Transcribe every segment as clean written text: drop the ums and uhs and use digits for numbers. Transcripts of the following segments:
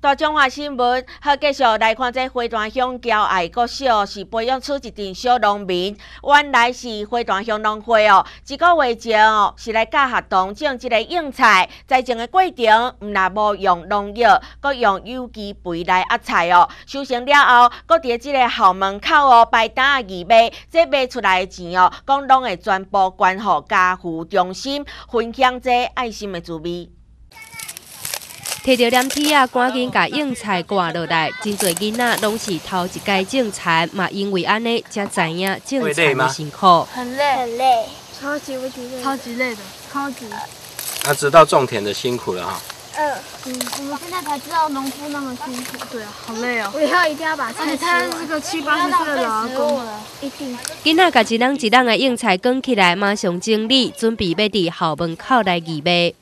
大中华新闻，好继续来看这花坛乡骄爱国小是培养出一群小农民。原来是花坛乡农会1个月前是来教学童种这个应菜，栽种的过程唔但无用农药，佮用有机肥来压菜收成了后，佮伫这个校门口摆摊义卖，这卖出来的钱讲拢会全部捐予家扶中心，分享这爱心的滋味。 摕到黏铁啊，赶紧甲应菜挂落来。真侪囡仔拢是头一届种菜，嘛因为安尼才知影种菜的辛苦。 很累，很累，超级无敌累，超级累的，超级。 知道种田的辛苦了哈。 我们现在才知道农夫那么辛苦。对啊，好累哦。一定要把菜吃完。而且他是个70、80岁的老阿公，一定。 囡仔甲一人一人的应菜卷起来，马上整理，准备要伫校门口来义卖。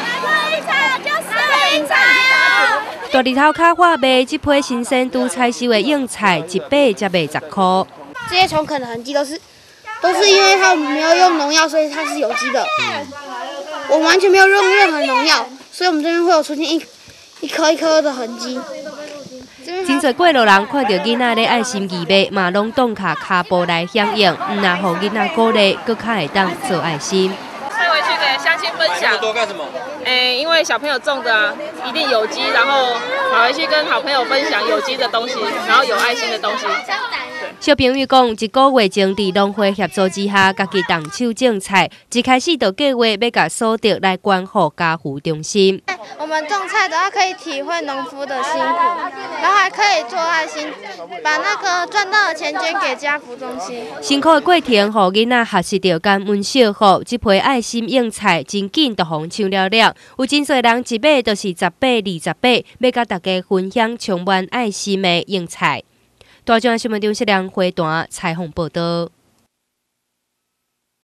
大日头卡话卖，这批新鲜都采收的应菜一把才卖10块。 这些虫啃的痕迹都是因为它没有用农药，所以它是有机的。我们完全没有用任何农药，所以我们这边会有出现一颗一颗的痕迹。 真侪过路人看到囡仔咧爱心义卖，嘛拢动下骹步来响应，若互囡仔鼓励，搁较会当做爱心。 带回去给乡亲分享。 多干什么？ 因为小朋友种的啊，一定有机，然后跑回去跟好朋友分享有机的东西，然后有爱心的东西。 小朋友讲，1个月前伫农会协助之下，家己动手种菜，一开始就计划要甲所得来捐予家扶中心。 我们种菜的话，可以体会农夫的辛苦，然后还可以做爱心，把那个赚到的钱捐给家扶中心。 辛苦的过程，互囡仔学习到感恩惜福。这批爱心应菜真紧就互抢了了，有真侪人一买就是10把、20把，要甲大家分享充满爱心的应菜。大中央新闻中，谢亮花坛采访报道。